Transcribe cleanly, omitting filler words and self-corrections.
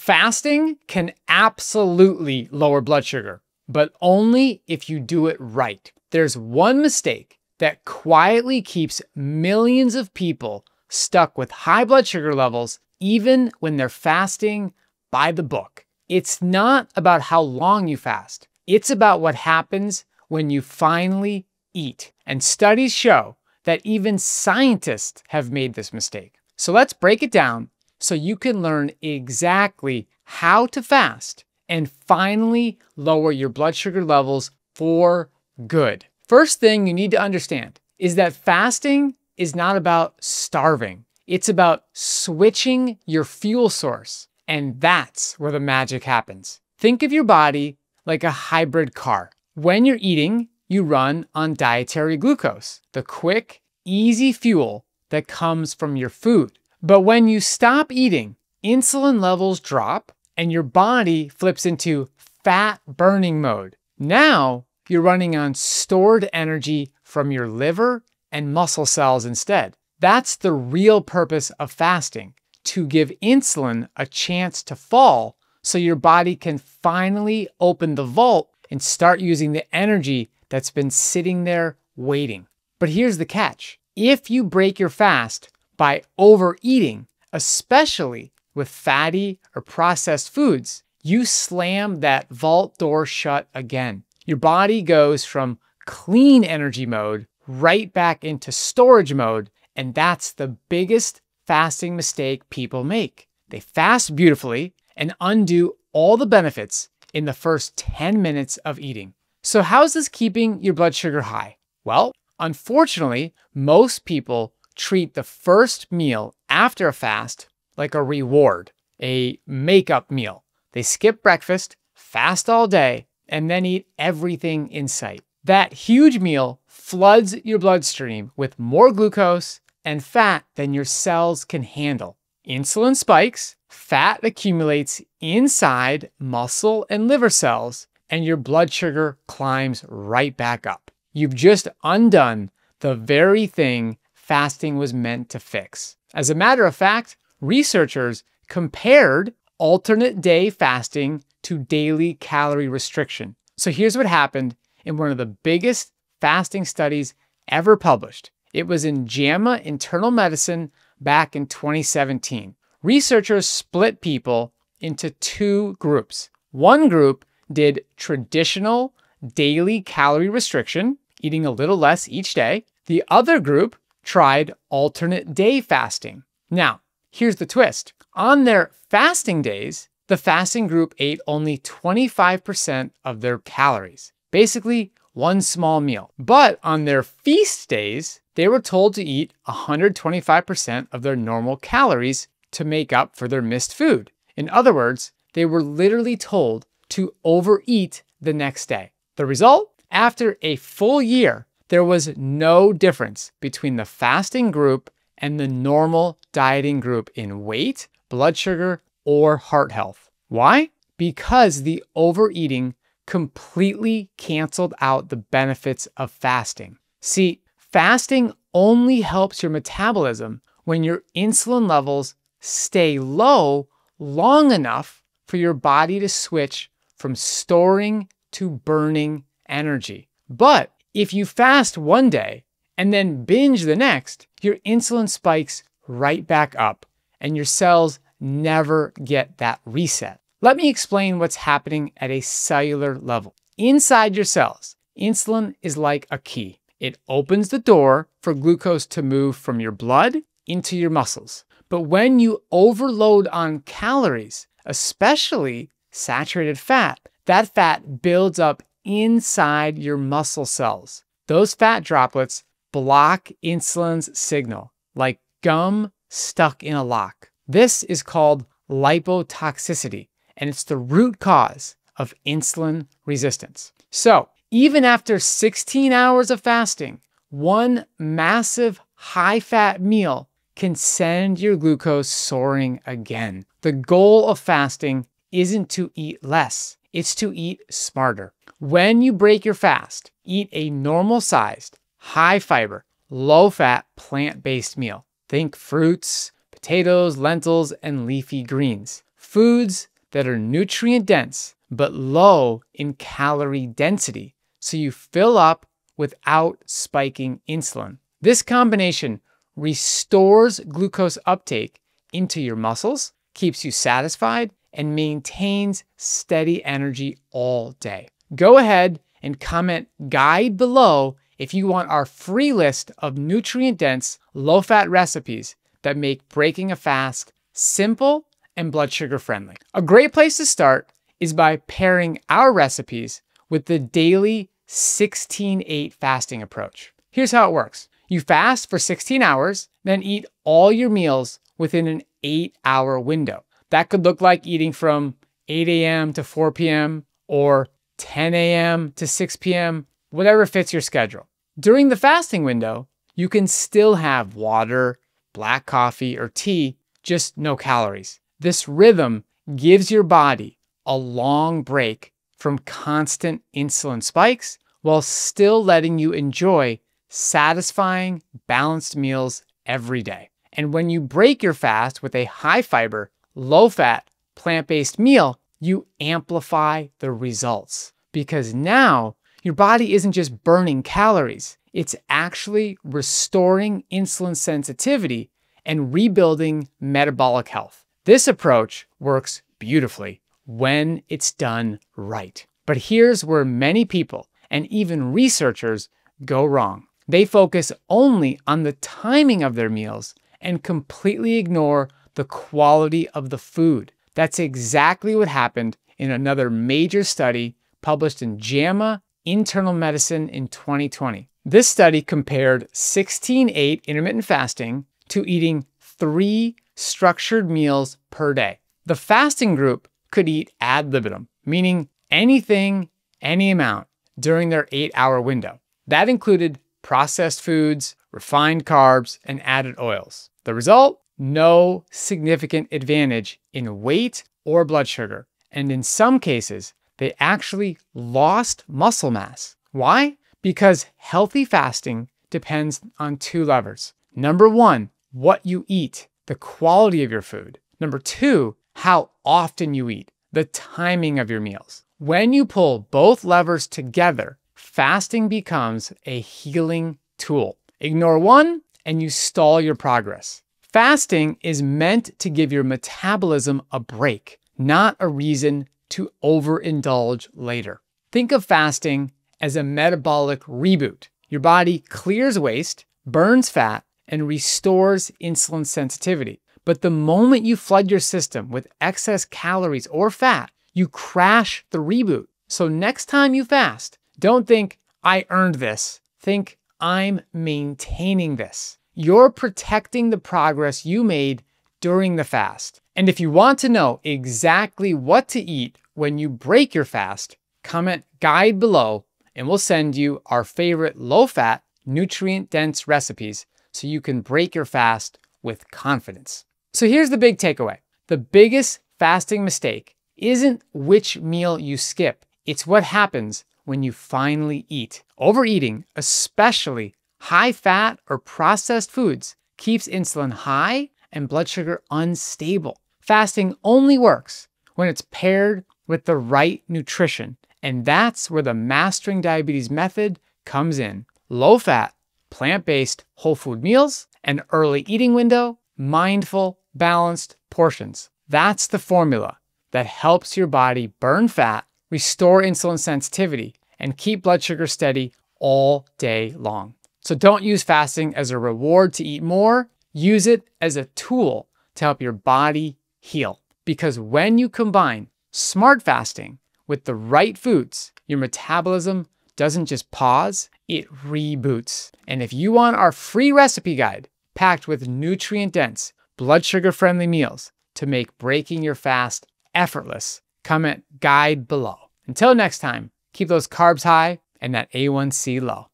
Fasting can absolutely lower blood sugar, but only if you do it right. There's one mistake that quietly keeps millions of people stuck with high blood sugar levels even when they're fasting by the book. It's not about how long you fast. It's about what happens when you finally eat. And studies show that even scientists have made this mistake. So let's break it down so you can learn exactly how to fast and finally lower your blood sugar levels for good. First thing you need to understand is that fasting is not about starving. It's about switching your fuel source. And that's where the magic happens. Think of your body like a hybrid car. When you're eating, you run on dietary glucose, the quick, easy fuel that comes from your food. But when you stop eating, insulin levels drop and your body flips into fat burning mode. Now you're running on stored energy from your liver and muscle cells instead. That's the real purpose of fasting, to give insulin a chance to fall so your body can finally open the vault and start using the energy that's been sitting there waiting. But here's the catch. If you break your fast by overeating, especially with fatty or processed foods, you slam that vault door shut again. Your body goes from clean energy mode right back into storage mode, and that's the biggest fasting mistake people make. They fast beautifully and undo all the benefits in the first 10 minutes of eating. So how's this keeping your blood sugar high? Well, unfortunately, most people treat the first meal after a fast like a reward, a make-up meal. They skip breakfast, fast all day, and then eat everything in sight. That huge meal floods your bloodstream with more glucose and fat than your cells can handle. Insulin spikes, fat accumulates inside muscle and liver cells, and your blood sugar climbs right back up. You've just undone the very thing fasting was meant to fix. As a matter of fact, researchers compared alternate day fasting to daily calorie restriction. So here's what happened in one of the biggest fasting studies ever published. It was in JAMA Internal Medicine back in 2017. Researchers split people into two groups. One group did traditional daily calorie restriction, eating a little less each day. The other group tried alternate day fasting. Now, here's the twist. On their fasting days, the fasting group ate only 25% of their calories, basically one small meal. But on their feast days, they were told to eat 125% of their normal calories to make up for their missed food. In other words, they were literally told to overeat the next day. The result? After a full year, there was no difference between the fasting group and the normal dieting group in weight, blood sugar, or heart health. Why? Because the overeating completely canceled out the benefits of fasting. See, fasting only helps your metabolism when your insulin levels stay low long enough for your body to switch from storing to burning energy. But if you fast one day and then binge the next, your insulin spikes right back up and your cells never get that reset. Let me explain what's happening at a cellular level. Inside your cells, insulin is like a key. It opens the door for glucose to move from your blood into your muscles. But when you overload on calories, especially saturated fat, that fat builds up inside your muscle cells. Those fat droplets block insulin's signal, like gum stuck in a lock. This is called lipotoxicity, and it's the root cause of insulin resistance. So, even after 16 hours of fasting, one massive high-fat meal can send your glucose soaring again. The goal of fasting isn't to eat less, it's to eat smarter. When you break your fast, eat a normal-sized, high-fiber, low-fat, plant-based meal. Think fruits, potatoes, lentils, and leafy greens. Foods that are nutrient dense but low in calorie density, so you fill up without spiking insulin. This combination restores glucose uptake into your muscles, keeps you satisfied, and maintains steady energy all day. Go ahead and comment guide below if you want our free list of nutrient-dense, low-fat recipes that make breaking a fast simple and blood sugar friendly. A great place to start is by pairing our recipes with the daily 16-8 fasting approach. Here's how it works. You fast for 16 hours, then eat all your meals within an 8-hour window. That could look like eating from 8 a.m. to 4 p.m. or 10 a.m. to 6 p.m., whatever fits your schedule. During the fasting window, you can still have water, black coffee, or tea, just no calories. This rhythm gives your body a long break from constant insulin spikes while still letting you enjoy satisfying, balanced meals every day. And when you break your fast with a high-fiber, low-fat, plant-based meal, you amplify the results. Because now, your body isn't just burning calories, it's actually restoring insulin sensitivity and rebuilding metabolic health. This approach works beautifully when it's done right. But here's where many people, and even researchers, go wrong. They focus only on the timing of their meals and completely ignore the quality of the food. That's exactly what happened in another major study published in JAMA Internal Medicine in 2020. This study compared 16-8 intermittent fasting to eating 3 structured meals per day. The fasting group could eat ad libitum, meaning anything, any amount, during their 8-hour window. That included processed foods, refined carbs, and added oils. The result? No significant advantage in weight or blood sugar. And in some cases, they actually lost muscle mass. Why? Because healthy fasting depends on 2 levers. Number 1, what you eat, the quality of your food. Number 2, how often you eat, the timing of your meals. When you pull both levers together, fasting becomes a healing tool. Ignore one and you stall your progress. Fasting is meant to give your metabolism a break, not a reason to overindulge later. Think of fasting as a metabolic reboot. Your body clears waste, burns fat, and restores insulin sensitivity. But the moment you flood your system with excess calories or fat, you crash the reboot. So next time you fast, don't think, I earned this. Think, I'm maintaining this. You're protecting the progress you made during the fast. And if you want to know exactly what to eat when you break your fast, comment guide below and we'll send you our favorite low-fat, nutrient-dense recipes so you can break your fast with confidence. So here's the big takeaway. The biggest fasting mistake isn't which meal you skip. It's what happens when you finally eat. Overeating, especially high-fat or processed foods, keeps insulin high and blood sugar unstable. Fasting only works when it's paired with the right nutrition. And that's where the Mastering Diabetes method comes in. Low-fat, plant-based whole food meals, an early eating window, mindful, balanced portions. That's the formula that helps your body burn fat, restore insulin sensitivity, and keep blood sugar steady all day long. So don't use fasting as a reward to eat more. Use it as a tool to help your body heal. Because when you combine smart fasting with the right foods, your metabolism doesn't just pause, it reboots. And if you want our free recipe guide packed with nutrient-dense, blood sugar-friendly meals to make breaking your fast effortless, comment guide below. Until next time, keep those carbs high and that A1C low.